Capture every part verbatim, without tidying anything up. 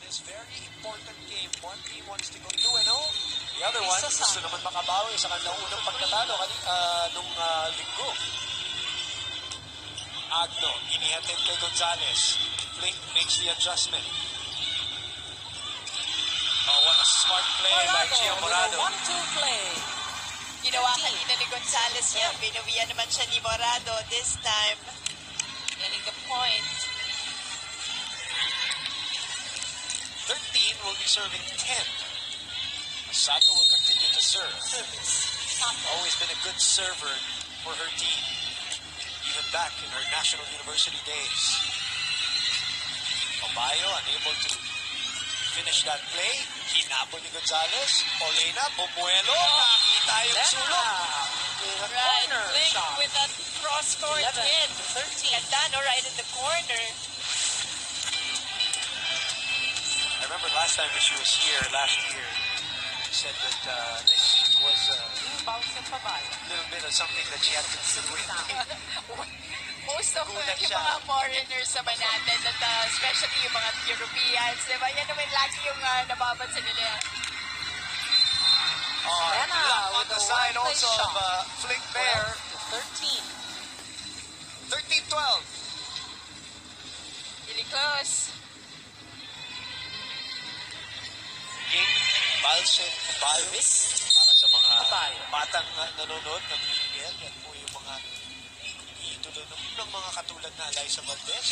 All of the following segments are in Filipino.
this very important game. One team wants to go two and oh. The other one gusto naman makabawi sa kanilang unang pagkatalo uh, nung uh, linggo. Agno, inihatid kay Gonzalez. Flink makes the adjustment. Oh, what a smart play Morado, by Gia Morado. one two play. Ginawa kanina ni Gonzalez yan. Binuwian naman siya ni Morado this time. Getting the point. thirteen will be serving ten. Sato will continue to serve. Always been a good server for her team, even back in her National University days. Obayo unable to finish that play. Hinabol ni Gonzalez. Olena, Bumuelo. Nakita yung sulok. Right, Flink with that cross-court hit. Ganda, no? Right in the corner. I remember last time that she was here, last year, she said that uh, this was uh, a little bit of something that she had to do with. Most of uh, yung mga foreigners naman natin, at, uh, especially yung mga Europeans, diba? Yan naman lagi yung uh, nababansin nila. Uh, Lena on the side also of uh, Flink Bear. thirteen. thirteen twelve. Really close. Game, Balset, Balvis. Para sa mga batang uh, nanonood ng P B L, yan po yung mga itulo ng, ng mga katulad na Eliza Valdez.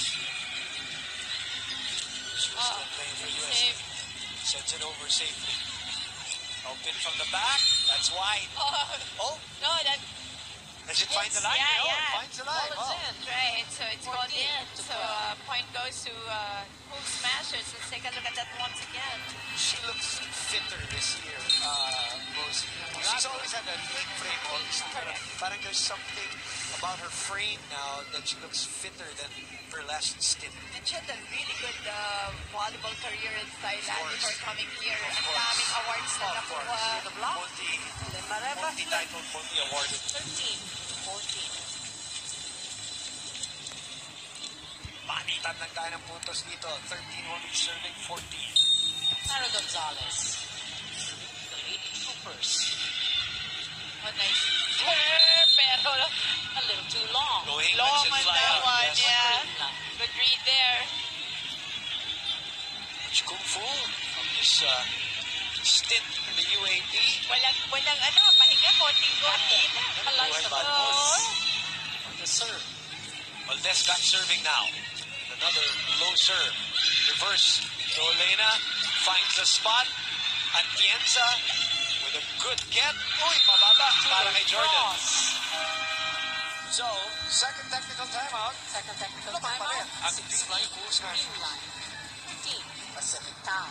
She was still playing for U S A. Sends it over safely. Open from the back. That's wide. Oh, oh. No, that... Does it find the line? Yeah, no, yeah. it finds the line. Oh. In. Right, so it's gone in. So uh, point goes to uh, Hook Smashers. Let's take a look at that once again. She looks fitter this year, uh, Rosie. She's always had a big frame, obviously. Parang there's something about her frame now that she looks fitter than her last stint. And she had a really good uh, volleyball career in Thailand before coming here. Ang daming awards na nakuha. Multi, multi-title, multi-awarded. thirteen fourteen. Panitan lang tayo ng puntos dito. thirteen will be serving fourteen. Sara Gonzalez. The Lady Troopers. Oh, nice. Pero a little too long. Going long on fly that out. one, Yes. yeah. Good read there. Much kung fu from this uh, stint in the U A P. Walang, walang ano, pahinga, konting-konti. Eliza Valdez. On the serve. Valdez back serving now. Another low serve. Reverse. Olena finds the spot. Atienza with a good get. Uy, pababa para kay Jordan. So, second technical timeout. Second technical timeout. Ang Creamline Cool Smash. Creamline. fifteen. Pacifictown.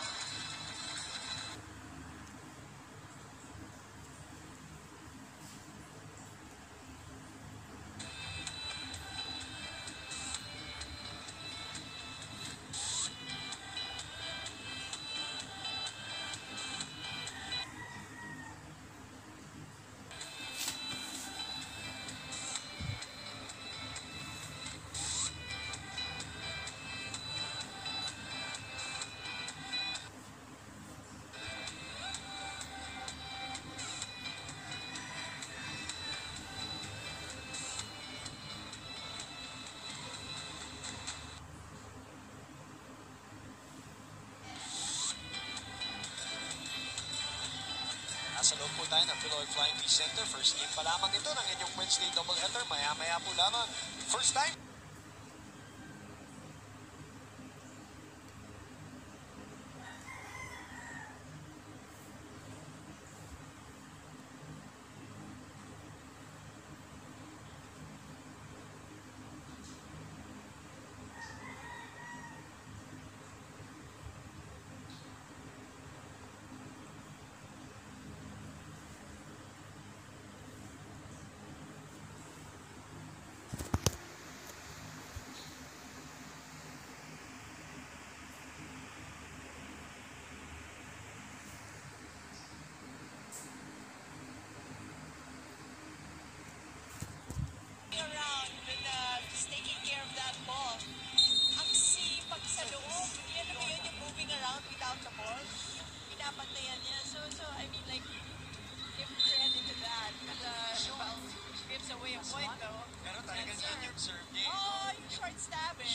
Nasa loob po tayo ng Pinoy Flying V Center. First game pa lamang ito ng inyong Wednesday doubleheader. Maya-maya po lamang. First time.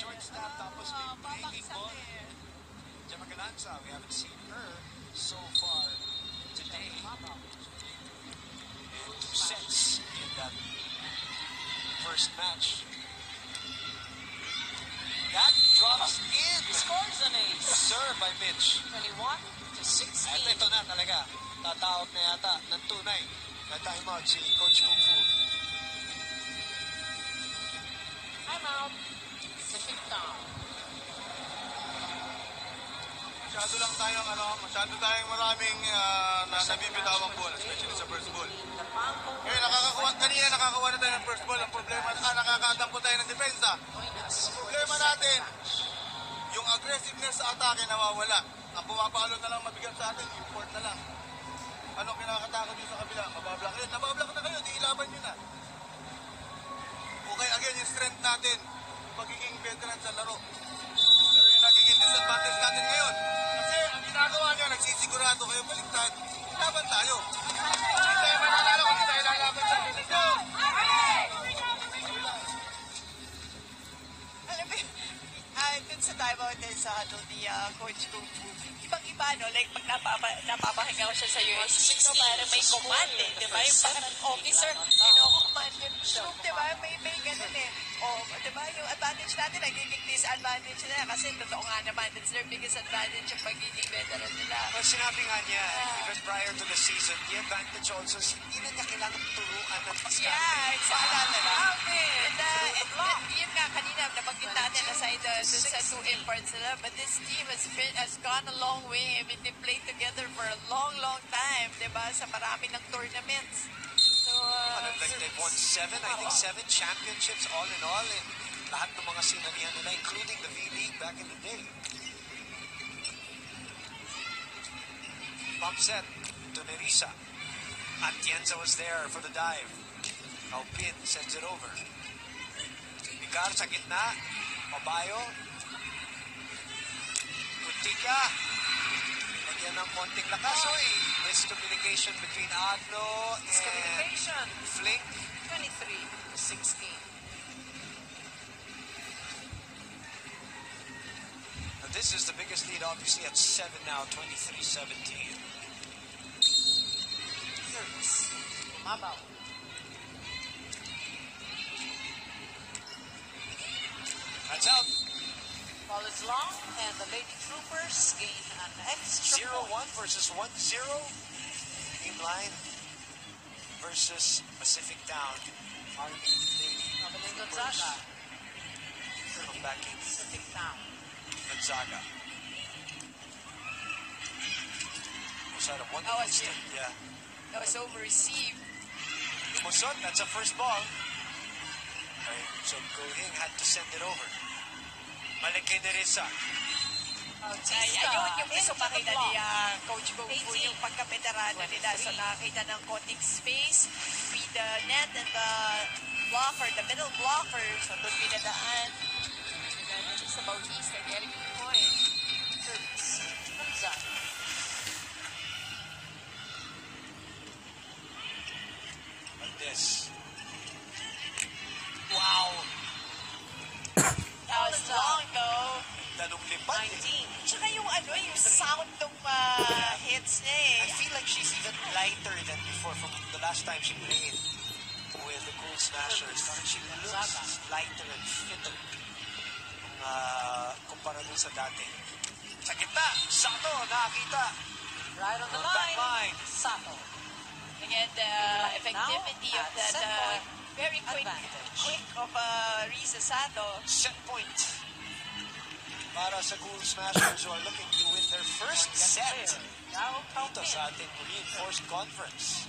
shortstop, tapos may Ah, breaking babaksak ball. eh. Gemma Galanza, we haven't seen her so far today. And two sets in that first match. That drops in. Scores an ace. Serve by Mitch. twenty-one to sixteen. At ito na talaga. Tatawag na yata ng tunay na timeout si Coach Kung Fu. I'm out. Pacifictown. Masyado lang tayong ano, masyado tayong maraming uh, na nabibitawang ball, especially sa first ball. Ngayon, nakakakuha, kanina nakakakuha na tayo ng first ball. Ang problema, ah, nakakatampo tayo ng depensa. Ang problema natin, yung aggressiveness sa atake nawawala. Ang pumapalo na lang mabigat sa atin, import na lang. Anong kinakatakot nyo sa kabila? Mabablock kayo. Nabablock na kayo, di ilaban nyo na. Okay, again, yung strength natin, yung pagiging veteran sa laro. Pero yung nagiging disadvantage natin ngayon, kasi ang ginagawa niya, nagsisigurado kayo baliktad, laban tayo. Hindi tayo mananalo kung hindi tayo lalaban sa atin. Let's go! Alam mo, ah, dun sa timeout din sa ano ni ah, Coach Kung Fu, ibang-iba, no? Like, pag napapa, napapahinga ko siya sa U S C, no, parang may command, eh, di ba? Yung parang officer, kino-command yung troop, di ba? May, may ganun, eh. O, di ba? Yung advantage natin, nagiging disadvantage nila kasi totoo nga naman, it's their biggest advantage yung pagiging veteran nila. Well, sinabi nga niya, even prior to the season, the advantage also is hindi na niya kailangan turuan ng diskarte. Yeah, exactly. Paalala lang. And, uh, and, and yun nga kanina, nabanggit natin aside uh, dun sa two imports nila, but this team has, been, has gone a long way. I mean, they played together for a long, long time, di ba? Sa marami ng tournaments. So, uh, Ano, like they've won seven, I think seven championships all in all in lahat ng mga sinanihan nila, including the V-League back in the day. Pump set to Nerissa. Atienza was there for the dive. Alpin sends it over. Icar sa gitna. Mabayo. Putika. Lagyan ng konting lakas. Uy, miscommunication between Agno and Miscommunication. Flink. twenty-three to sixteen. Now, this is the biggest lead, obviously, at seven now, twenty-three seventeen. Service. Mabaw. That's out. Ball is long, and the Lady Troopers gain an extra zero one point. versus one zero. Creamline versus Pacifictown. Army Evelyn Gonzaga. Come back in Pacifictown. Gonzaga. Was that a one? That was it. Yeah. that was over-received. Musot, that's a first ball. Okay, so Gohing had to send it over. Malaki Nerissa. Ay, ayun yung gusto makita ni uh, Coach Kung Fu, yung pagka-veterano nila. So nakakita ng konting space between the net and the blocker, the middle blocker. So doon pinadaan. And then it's sa Bautista getting the point. Service. Gonzaga. This. Wow. That was long though. Tanong lipat. eh. nineteen. Tsaka yung ano, yung sound ng uh, hits niya eh. I feel like she's even lighter than before from the last time she played with the Cool Smashers. Parang she looks lighter and fitter uh, kumpara dun sa dati. Sa gitna, Sato, nakakita. Right on the On that line. line. Sato. Again, the effectivity of that uh, very quick, quick of uh, Risa Sato. Set point para sa Cool Smashers who are looking to win their first set Now dito sa ating reinforced conference.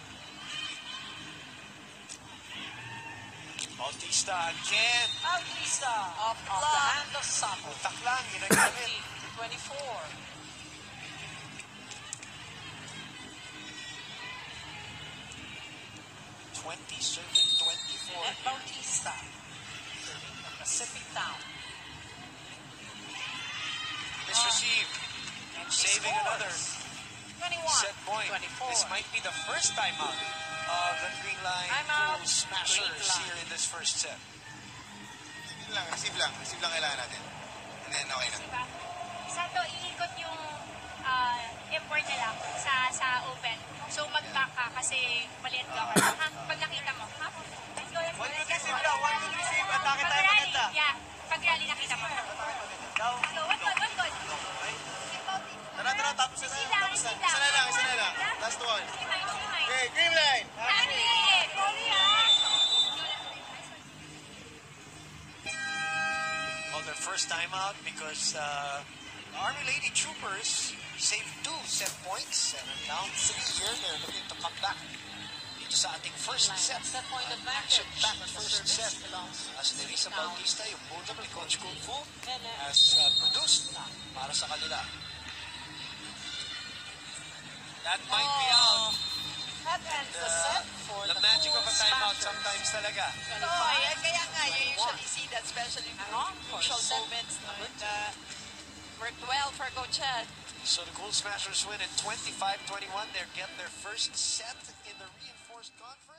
Bautista again. Bautista. Off Off the block. hand of Sato. Utak lang, ginagamit. twenty-four. twenty serving twenty-four. Net Bautista. Serving the Pacifictown. Misreceived. And she Saving scores. another twenty-one. set point. twenty-four. This might be the first time out of the Creamline Time out. Cool Smashers Creamline. here in this first set. receive lang, receive lang. Receive lang kailangan natin. And then, okay na. Diba? Sa to, iikot yung ah, import nila sa sa open. So, mag-back ka kasi maliit ka ka. Ha? Pag nakita mo. Ha? Let's go, let's go. One Let's good receive go. daw, one good receive. Atake tayo Pag-rally, maganda. yeah. Pag-rally nakita mo. Daw. So, one good, one good. Tara, tara, tapos na. Easy lang, Tapos na. easy lang. Isa na lang, isa na lang. Last one. Simay, simay. Okay, Creamline! Happy! Holy ha! Well, their first time out because uh, the Army Lady Troopers saved two set points and are down three here. They're looking to come back dito sa ating first set. Set point An advantage. action back The first service set. belongs to As Teresa Pacifictown. Bautista, yung bulldog ni Coach Kung Fu, And, uh, has uh, produced para sa kanila. That might be out. That ends the Uh, set for the the magic of a Cool timeout Smashers. sometimes talaga. Oo, yan, kaya nga, you usually see that, especially in Wrong for crucial set moments. No? number And, uh, worked well for Coach Ed. So the Cool Smashers win in twenty-five twenty-one. They get their first set in the reinforced conference.